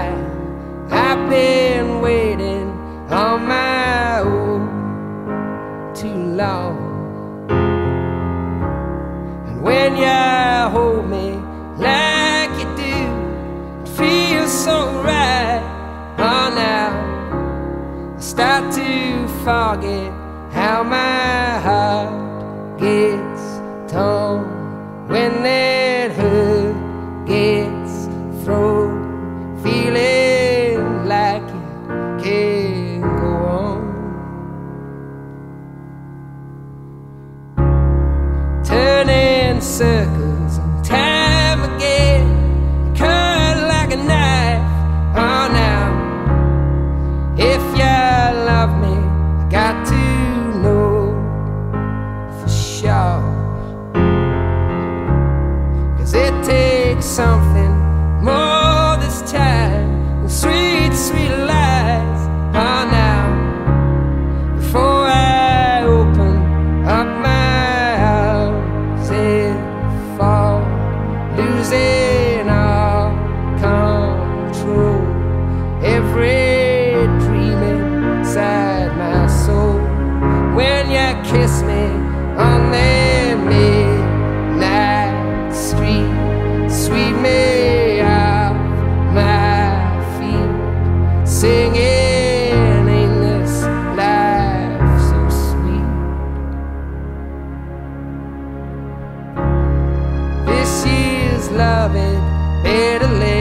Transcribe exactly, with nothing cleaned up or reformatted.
right. I've been waiting on my own too long. And when you hold me like you do, it feels so right. Oh, now I start to forget how my heart gets torn when that hurt gets thrown, feeling like it can't go on. Turning circles and time again, cut like a knife. Oh, now if you love me, I got to know for sure. It takes something more this time than sweet, sweet lies. Oh, now before I open up my arms and fall, losing all control, every dream inside my soul. When you kiss me on the midnight street, sweep me off my feet, singing, ain't this life so sweet? This year's loving better late